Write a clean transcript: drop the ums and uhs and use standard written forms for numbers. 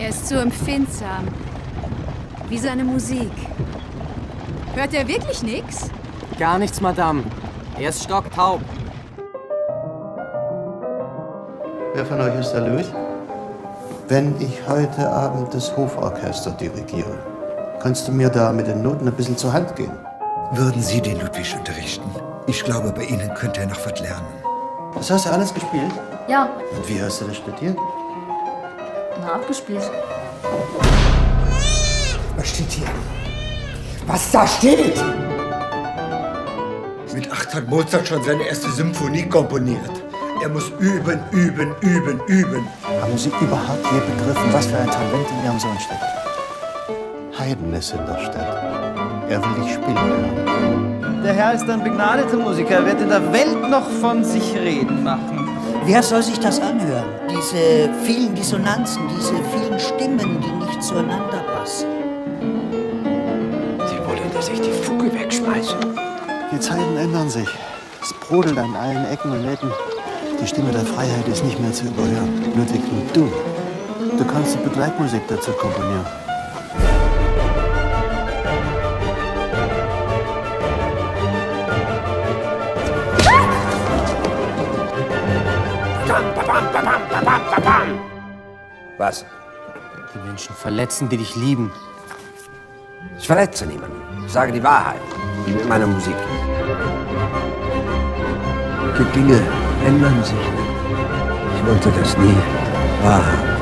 Er ist zu empfindsam. Wie seine Musik. Hört er wirklich nichts? Gar nichts, Madame. Er ist stocktaub. Wer von euch ist der Louis? Wenn ich heute Abend das Hoforchester dirigiere, kannst du mir da mit den Noten ein bisschen zur Hand gehen? Würden Sie den Ludwig unterrichten? Ich glaube, bei Ihnen könnte er noch was lernen. Das hast du alles gespielt? Ja. Und wie hast du das studiert? Na, abgespielt. Was steht hier? Was da steht? Mit 8 hat Mozart schon seine erste Symphonie komponiert. Er muss üben, üben, üben, üben. Haben Sie überhaupt je begriffen, was für ein Talent in Ihrem Sohn steckt? Haydn ist in der Stadt. Er will dich spielen hören. Der Herr ist ein begnadeter Musiker, wird in der Welt noch von sich reden machen. Wer soll sich das anhören? Diese vielen Dissonanzen, diese vielen Stimmen, die nicht zueinander passen. Sie wollen, dass ich die Fuge wegschmeiße. Die Zeiten ändern sich. Es brodelt an allen Ecken und Enden. Die Stimme der Freiheit ist nicht mehr zu überhören. Ludwig, und du kannst die Begleitmusik dazu komponieren. Was? Die Menschen verletzen, die dich lieben. Ich verletze niemanden. Ich sage die Wahrheit. Wie mit meiner Musik. Die Dinge ändern sich. Ich wollte das nie wahrhaben.